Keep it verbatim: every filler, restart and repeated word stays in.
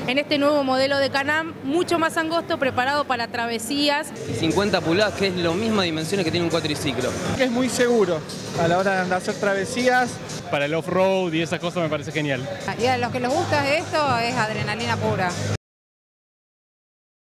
en este nuevo modelo de Can-Am, mucho más angosto, preparado para travesías. cincuenta pulgadas, que es lo mismo dimensiones que tiene un cuatriciclo. Es muy seguro a la hora de hacer travesías. Para el off-road y esas cosas me parece genial. Y a los que les gusta esto es adrenalina pura.